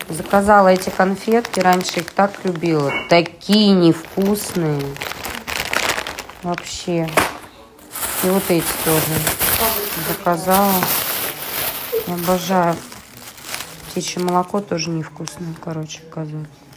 Заказала эти конфетки. Раньше их так любила. Такие невкусные. Вообще. И вот эти тоже заказала. Обожаю. Птичье молоко тоже невкусное, короче, оказывается.